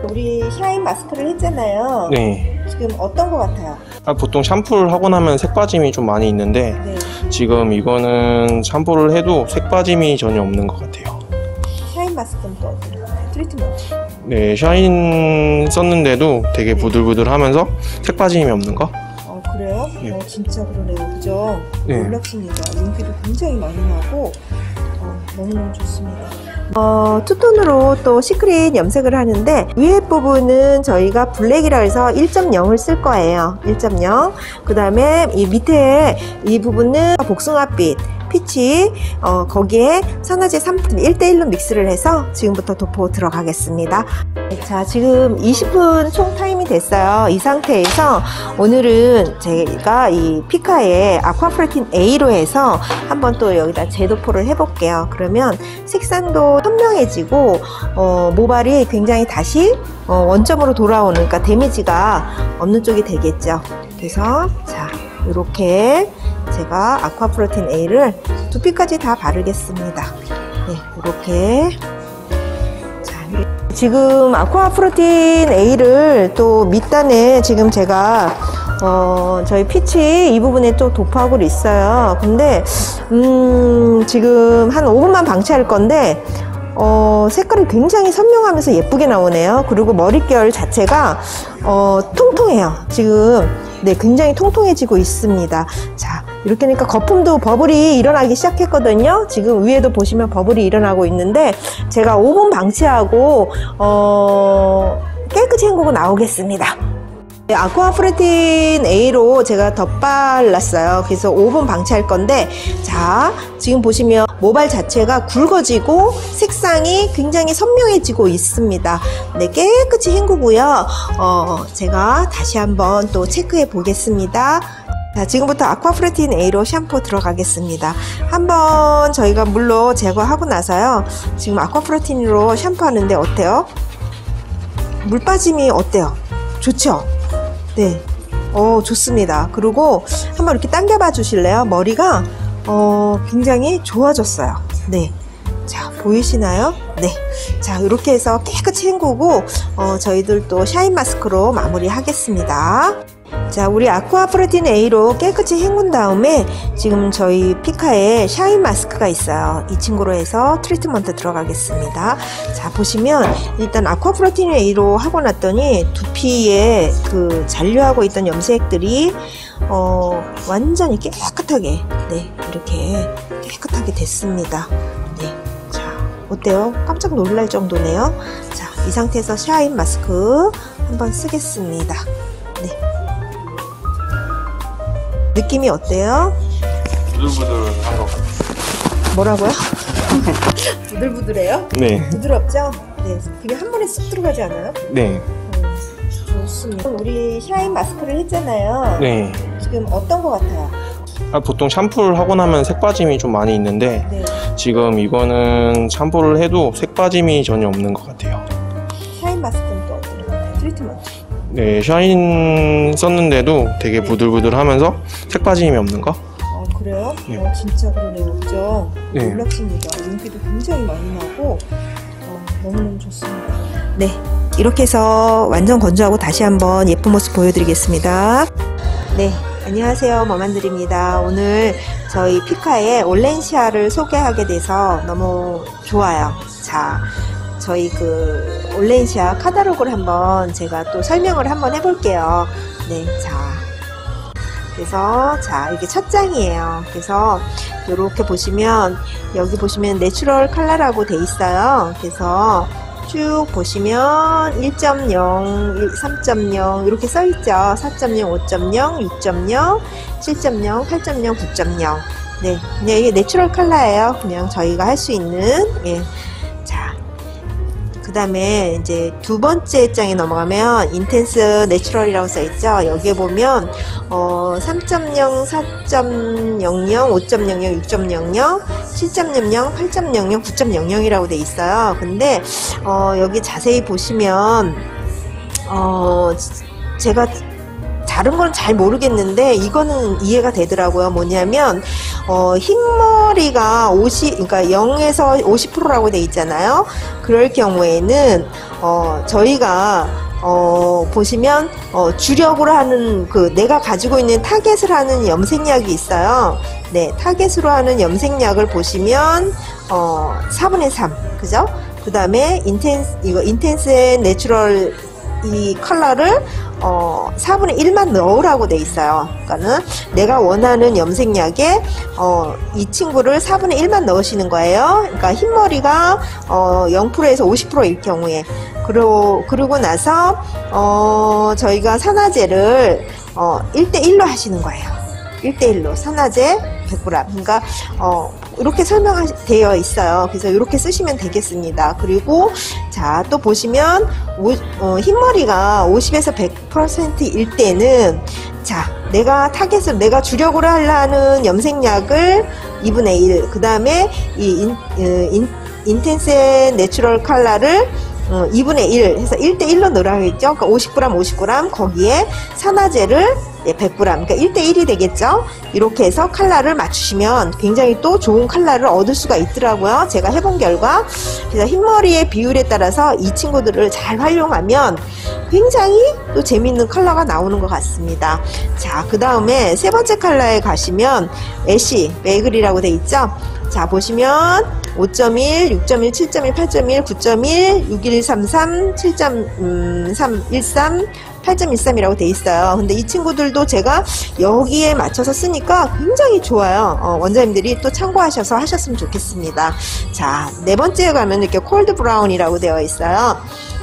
우리 샤인 마스크를 했잖아요. 네. 지금 어떤 거 같아요? 보통 샴푸를 하고 나면 색 빠짐이 좀 많이 있는데 네. 지금 이거는 샴푸를 해도 색 빠짐이 전혀 없는 것 같아요. 샤인 마스크는 또 어떤 거 같아요? 트리트먼트. 네, 샤인 썼는데도 되게 네. 부들부들하면서 색 빠짐이 없는 거? 그래요? 네. 진짜 그러네요. 그죠? 네. 놀랍습니다. 윤기도 굉장히 많이 나고 너무너무 좋습니다. 투톤으로 또 시크릿 염색을 하는데 위에 부분은 저희가 블랙이라 해서 1.0을 쓸 거예요. 1.0. 그 다음에 이 밑에 이 부분은 복숭아빛 피치, 거기에 산화제 3분 1대1로 믹스를 해서 지금부터 도포 들어가겠습니다. 자, 지금 20분 총 타임이 됐어요. 이 상태에서 오늘은 제가 이 피카의 아쿠아프레틴 A로 해서 한번 또 여기다 재도포를 해볼게요. 그러면 색상도 선명해지고 모발이 굉장히 다시 원점으로 돌아오는, 그러니까 데미지가 없는 쪽이 되겠죠. 그래서 자, 이렇게 제가 아쿠아프로틴 A를 두피까지 다 바르겠습니다. 네, 이렇게. 자, 지금 아쿠아프로틴 A를 또 밑단에 지금 제가 저희 피치 이 부분에 또 도포하고 있어요. 근데 지금 한 5분만 방치할 건데 색깔이 굉장히 선명하면서 예쁘게 나오네요. 그리고 머릿결 자체가 통통해요. 지금 네, 굉장히 통통해지고 있습니다. 자, 이렇게 하니까 거품도 버블이 일어나기 시작했거든요. 지금 위에도 보시면 버블이 일어나고 있는데 제가 5분 방치하고 깨끗이 헹구고 나오겠습니다. 네, 아쿠아프레틴 A로 제가 덧발랐어요. 그래서 5분 방치할 건데, 자, 지금 보시면 모발 자체가 굵어지고 색상이 굉장히 선명해지고 있습니다. 네, 깨끗이 헹구고요. 제가 다시 한번 또 체크해 보겠습니다. 자, 지금부터 아쿠아프레틴 A로 샴푸 들어가겠습니다. 한번 저희가 물로 제거하고 나서요. 지금 아쿠아프레틴으로 샴푸하는데 어때요? 물 빠짐이 어때요? 좋죠? 네, 좋습니다. 그리고 한번 이렇게 당겨봐 주실래요? 머리가 굉장히 좋아졌어요. 네, 자, 보이시나요? 네, 자, 이렇게 해서 깨끗이 헹구고 저희들 또 샤인 마스크로 마무리 하겠습니다. 자, 우리 아쿠아프레틴 A로 깨끗이 헹군 다음에 지금 저희 피카에 샤인 마스크가 있어요. 이 친구로 해서 트리트먼트 들어가겠습니다. 자, 보시면 일단 아쿠아프레틴 A로 하고 났더니 두피에 그 잔류하고 있던 염색들이 완전히 깨끗하게, 네, 이렇게 깨끗하게 됐습니다. 네, 자, 어때요? 깜짝 놀랄 정도네요. 자, 이 상태에서 샤인 마스크 한번 쓰겠습니다. 네. 느낌이 어때요? 부들부들한 것 같아요. 뭐라고요? 부들부들해요? 네. 부드럽죠? 네. 그냥 한 번에 쑥 들어가지 않아요? 네. 좋습니다. 우리 샤인 마스크를 했잖아요. 네. 지금 어떤 거 같아요? 보통 샴푸를 하고 나면 색 빠짐이 좀 많이 있는데 네. 지금 이거는 샴푸를 해도 색 빠짐이 전혀 없는 것 같아요. 샤인 마스크는 또 어떤 거 같아요? 트리트먼트. 네, 샤인 썼는데도 되게 네. 부들부들하면서 색 빠짐이 없는 거? 그래요? 네. 진짜 그러네요. 그죠? 네. 놀랍습니다. 윤기도 굉장히 많이 나고 너무너무 좋습니다. 네, 이렇게 해서 완전 건조하고 다시 한번 예쁜 모습 보여드리겠습니다. 네, 안녕하세요. 머만들입니다. 오늘 저희 피카의 올렌시아를 소개하게 돼서 너무 좋아요. 자, 저희 그 올렌시아 카탈로그를 한번 제가 또 설명을 한번 해볼게요. 네, 자, 그래서 자, 이게 첫 장이에요. 그래서 이렇게 보시면 여기 보시면 내추럴 컬러라고 돼 있어요. 그래서 쭉 보시면 1.0, 3.0 이렇게 써 있죠. 4.0, 5.0, 6.0, 7.0, 8.0, 9.0. 네, 그냥 이게 내추럴 컬러예요. 그냥 저희가 할 수 있는. 예. 그 다음에 이제 두 번째 장에 넘어가면 인텐스 내추럴이라고 써있죠. 여기에 보면 3.0, 4.00, 5.00, 6.00, 7.00, 8.00, 9.00이라고 돼 있어요. 근데 여기 자세히 보시면 제가 다른 건 잘 모르겠는데 이거는 이해가 되더라고요. 뭐냐면 흰머리가 50, 그러니까 0에서 50%라고 돼 있잖아요. 그럴 경우에는 저희가 보시면 주력으로 하는 내가 가지고 있는 타겟을 하는 염색약이 있어요. 네, 타겟으로 하는 염색약을 보시면 4분의 3, 그죠? 그 다음에 인텐스 앤 내추럴 이 컬러를 4분의 1만 넣으라고 돼 있어요. 그러니까는 내가 원하는 염색약에 이 친구를 4분의 1만 넣으시는 거예요. 그러니까 흰머리가 0%에서 50%일 경우에 그러고 나서 저희가 산화제를 1대1로 하시는 거예요. 1대1로 산화제 100g. 그러니까 이렇게 설명되어 있어요. 그래서 이렇게 쓰시면 되겠습니다. 그리고 자, 또 보시면 흰머리가 50에서 100%일 때는 자, 내가 타겟을 주력으로 하려는 염색약을 2분의 1, 그 다음에 이 인텐스 내추럴 컬러를 2분의 1 해서 1대1로 넣으라고 했죠. 그러니까 50g, 50g 거기에 산화제를 100g, 그러니까 1대1이 되겠죠. 이렇게 해서 컬러를 맞추시면 굉장히 또 좋은 컬러를 얻을 수가 있더라고요. 제가 해본 결과. 그래서 흰머리의 비율에 따라서 이 친구들을 잘 활용하면 굉장히 또 재밌는 컬러가 나오는 것 같습니다. 자, 그 다음에 세 번째 컬러에 가시면 애쉬, 메이글이라고 돼 있죠. 자, 보시면 5.1, 6.1, 7.1, 8.1, 9.1, 6133, 7.313, 8.13이라고 돼 있어요. 근데 이 친구들도 제가 여기에 맞춰서 쓰니까 굉장히 좋아요. 원장님들이 또 참고하셔서 하셨으면 좋겠습니다. 자, 네 번째에 가면 이렇게 콜드 브라운이라고 되어 있어요.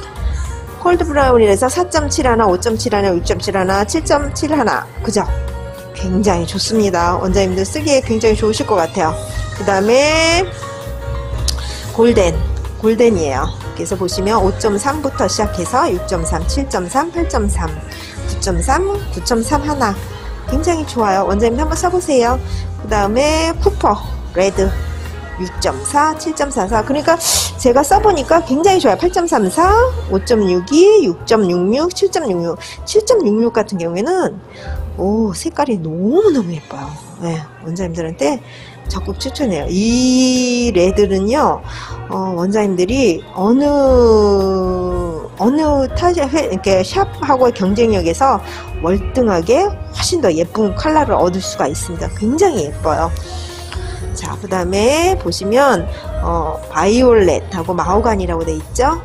콜드 브라운이라서 4.7 하나, 5.7 하나, 6.7 하나, 7.7 하나, 그죠? 굉장히 좋습니다. 원장님들 쓰기에 굉장히 좋으실 것 같아요. 그 다음에 골덴이에요. 그래서 보시면 5.3부터 시작해서 6.3, 7.3, 8.3, 9.3, 9.3 하나. 굉장히 좋아요. 원장님 한번 써보세요. 그 다음에 쿠퍼, 레드 6.4, 7.44. 그러니까 제가 써보니까 굉장히 좋아요. 8.34, 5.62, 6.66, 7.66. 7.66 같은 경우에는 색깔이 너무너무 예뻐요. 네, 원장님들한테 적극 추천해요. 이 레드는요, 원장님들이 어느 이렇게 샵하고의 경쟁력에서 월등하게 훨씬 더 예쁜 컬러를 얻을 수가 있습니다. 굉장히 예뻐요. 자, 그 다음에 보시면 바이올렛하고 마호가니라고 돼 있죠.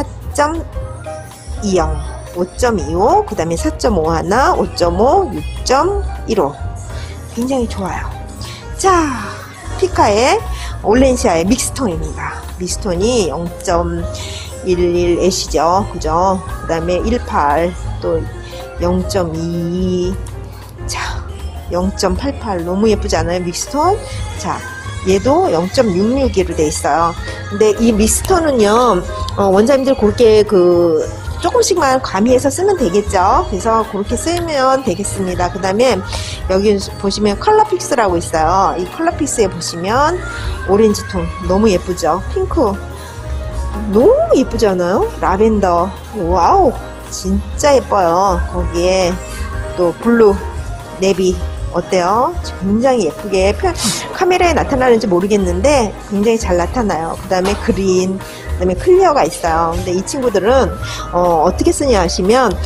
4.20, 5.25, 그 다음에 4.5 하나, 5.5, 6.15. 굉장히 좋아요. 자, 피카의 올렌시아의 믹스톤입니다. 믹스톤이 0.11 애쉬죠. 그죠? 그 다음에 18, 또 0.2, 자, 0.88 너무 예쁘지 않아요? 믹스톤. 자, 얘도 0.66으로 돼 있어요. 근데 이 믹스톤은요, 원장님들 그렇게 조금씩만 가미해서 쓰면 되겠죠. 그래서 그렇게 쓰면 되겠습니다. 그 다음에 여기 보시면 컬러픽스라고 있어요. 이 컬러픽스에 보시면 오렌지 톤 너무 예쁘죠. 핑크 너무 예쁘지 않아요? 라벤더 와우 진짜 예뻐요. 거기에 또 블루, 네비 어때요? 굉장히 예쁘게 카메라에 나타나는지 모르겠는데 굉장히 잘 나타나요. 그 다음에 그린, 그 다음에 클리어가 있어요. 근데 이 친구들은 어떻게 쓰냐 하시면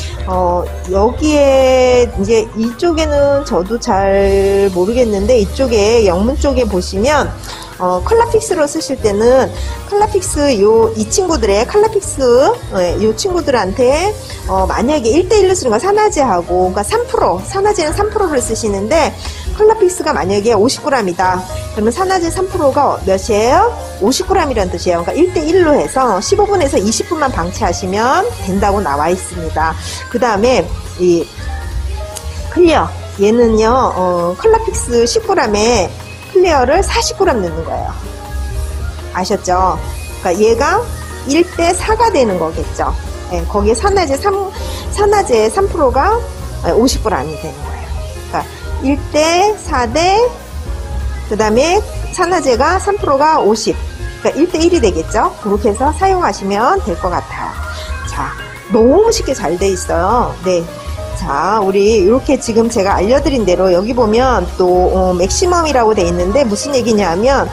여기에 이제 이쪽에는 저도 잘 모르겠는데 이쪽에 영문 쪽에 보시면 컬러픽스로 쓰실 때는 컬러픽스 이 친구들의 컬러픽스 이 친구들한테 만약에 1대1로 쓰는 거 산화제하고 그러니까 3% 산화제는 3%를 쓰시는데 컬러픽스가 만약에 50g이다 그러면 산화제 3%가 몇이에요? 50g이라는 뜻이에요. 그러니까 1대1로 해서 15분에서 20분만 방치하시면 된다고 나와 있습니다. 그 다음에 이 클리어 얘는요 컬러픽스 10g에 클리어를 40g 넣는 거예요. 아셨죠? 그러니까 얘가 1대4가 되는 거겠죠. 네, 거기에 산화제 3%가 50g이 되는 거예요. 그러니까 1대4대 그 다음에 산화제가 3%가 50. 그러니까 1대1이 되겠죠. 그렇게 해서 사용하시면 될 것 같아요. 자, 너무 쉽게 잘 돼 있어요. 네. 자, 우리 이렇게 지금 제가 알려드린 대로 여기 보면 또 맥시멈이라고 돼 있는데 무슨 얘기냐면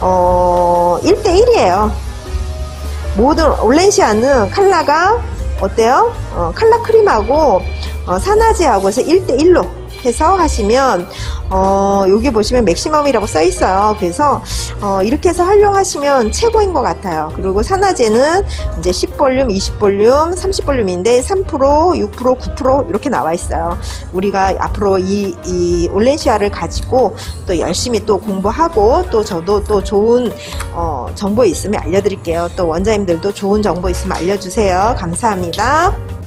1대1이에요. 모든 올렌시아는 컬러가 어때요? 컬러 크림하고 산화제하고 해서 1대1로 해서 하시면 여기 보시면 맥시멈이라고 써 있어요. 그래서 이렇게 해서 활용하시면 최고인 것 같아요. 그리고 산화제는 이제 10볼륨, 20볼륨, 30볼륨인데 3%, 6%, 9% 이렇게 나와 있어요. 우리가 앞으로 이 올렌시아를 가지고 또 열심히 또 공부하고 또 저도 또 좋은 정보 있으면 알려드릴게요. 또 원장님들도 좋은 정보 있으면 알려주세요. 감사합니다.